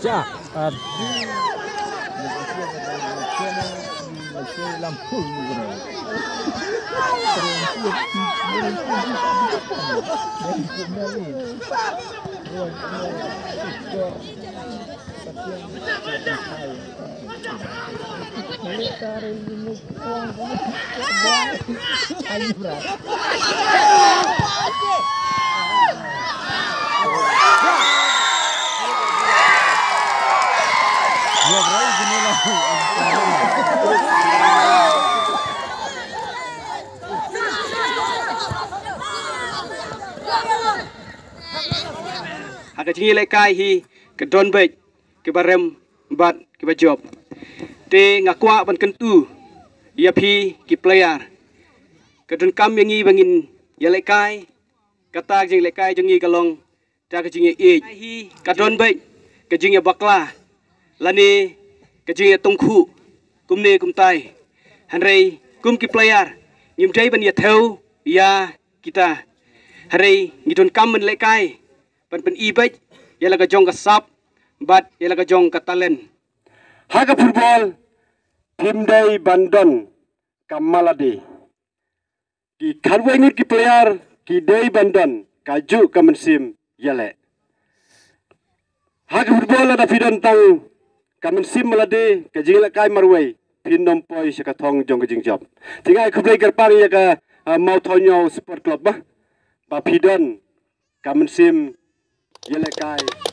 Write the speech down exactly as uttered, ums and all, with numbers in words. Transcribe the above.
Cak, aduh. Lampung gitu. Aga jingi lekai hi ke don baik ke barem bat ke bajob te ngakwa ban kentu ya pi ki player ke don kam yangi bangin ya lekai kata jing lekai jingi kalong ta ke jingi e hi ka don baik ke jingi bakla lani ke jingi tongkhu kumne kumtai hanrei kum ki player ngim jai ban ya theu ya kita hari ngidon kam ban lekai pen pen ibet ya laga jong ka sap bat ya laga jong ka talent haga football tim day bandon kamalade ki kharwengut ki player ki day bandon kaju kamansim yale haga football ada fidon tang kamansim malade ka jingla kai marwai pinom poi sakathong jong ka jingjap tingai khublai garpang ya ka mau thonyo sport club ba ba fidon kamansim Yelekai